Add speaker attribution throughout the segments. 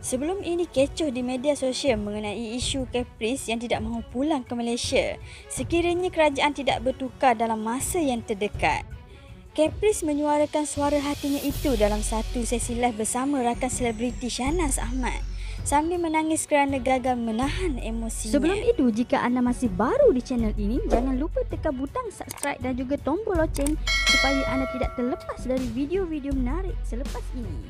Speaker 1: Sebelum ini kecoh di media sosial mengenai isu Caprice yang tidak mahu pulang ke Malaysia sekiranya kerajaan tidak bertukar dalam masa yang terdekat. Caprice menyuarakan suara hatinya itu dalam satu sesi live bersama rakan selebriti Shahnaz Ahmad sambil menangis kerana gagal menahan emosinya.
Speaker 2: Sebelum itu, jika anda masih baru di channel ini, jangan lupa tekan butang subscribe dan juga tombol loceng supaya anda tidak terlepas dari video-video menarik selepas ini.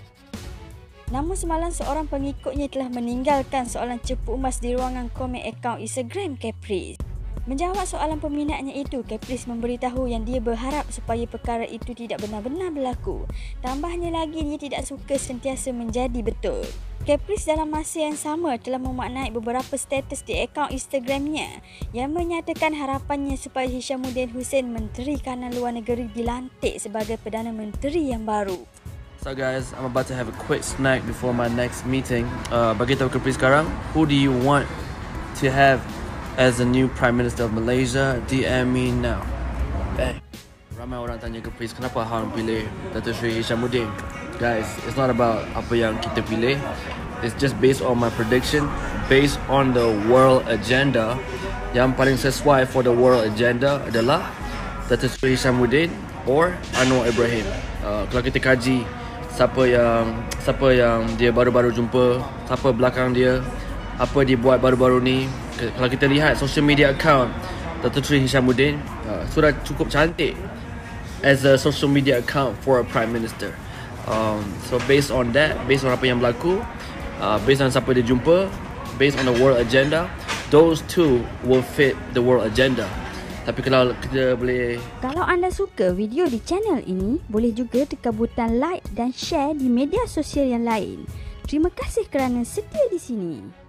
Speaker 1: Namun semalam seorang pengikutnya telah meninggalkan soalan cepu emas di ruangan komen akaun Instagram Caprice. Menjawab soalan peminatnya itu, Caprice memberitahu yang dia berharap supaya perkara itu tidak benar-benar berlaku. Tambahnya lagi, dia tidak suka sentiasa menjadi betul. Caprice dalam masa yang sama telah memaknai beberapa status di akaun Instagramnya yang menyatakan harapannya supaya Hishamuddin Hussein, Menteri Kanan Luar Negeri, dilantik sebagai Perdana Menteri yang baru.
Speaker 3: So guys, I'm about to have a quick snack before my next meeting. Bagi tahu Caprice sekarang, who do you want to have as the new Prime Minister of Malaysia? DM me now. Bang. Ramai orang tanya Caprice, kenapa hang pilih Dato' Sri Hishamuddin? Guys, it's not about apa yang kita pilih. It's just based on my prediction, based on the world agenda. Yang paling sesuai for the world agenda adalah Dato' Sri Hishamuddin or Anwar Ibrahim. Kalau kita kaji siapa yang dia baru-baru jumpa, siapa belakang dia, apa dia buat baru-baru ni. Kalau kita lihat social media account Dato' Sri Hishamuddin, sudah cukup cantik as a social media account for a prime minister. So based on that, based on apa yang berlaku, based on siapa dia jumpa, based on the world agenda, those two will fit the world agenda. Tapi kalau kita boleh...
Speaker 2: Kalau anda suka video di channel ini, boleh juga tekan butang like dan share di media sosial yang lain. Terima kasih kerana setia di sini.